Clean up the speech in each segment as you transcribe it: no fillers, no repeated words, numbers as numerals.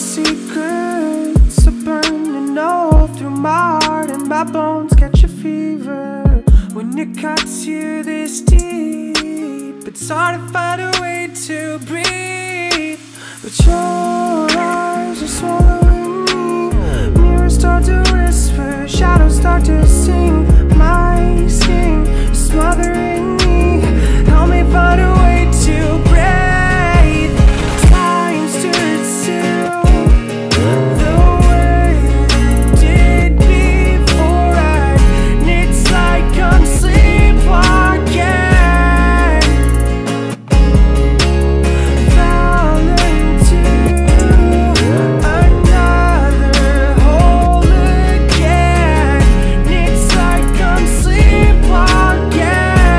secrets are burning all through my heart, and my bones catch a fever when it cuts you this deep. It's hard to find a way to breathe, but your eyes are swallowing me. Mirrors start to whisper, shadows start to sing. My skin is smothering me. Help me find a way to breathe. Time stood still the way it did before, and it's like I'm sleepwalking. Fell into another hole again. It's like I'm sleepwalking.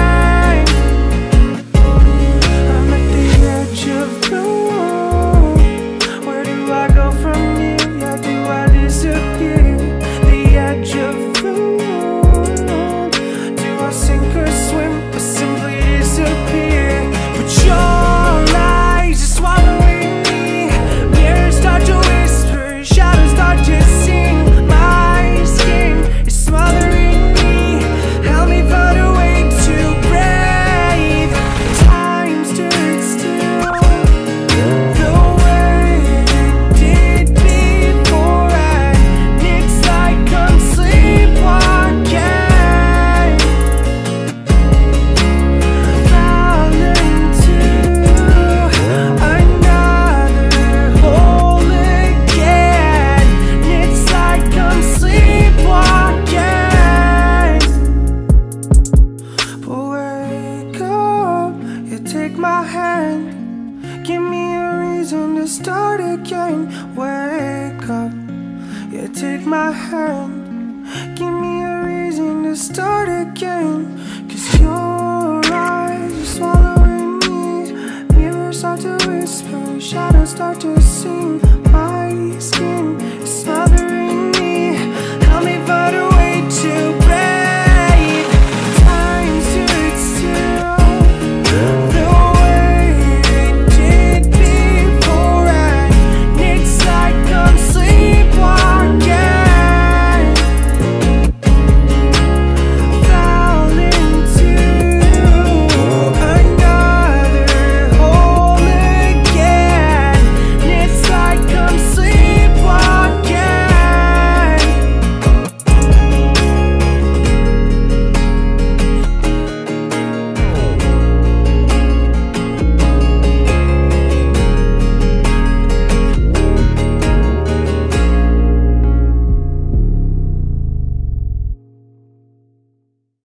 I'm at the edge of the world. Where do I go from here? Yeah, do I disappear? The edge of the world. Do I sink or swim, or simply disappear? But your eyes are swallowing me. Mirrors start to whisper, shadows start to sing. My skin is smothering me. Help me find a way to breathe. Time stood still the way it did before, and it's like I'm sleepwalking. Fell into another hole again. It's like I'm sleepwalking. But wake up, you take my hand, give me a reason to start again. Wake up, you take my hand, give me a reason to start again. 'Cause your eyes are swallowing me. Mirrors start to whisper, shadows start to sing.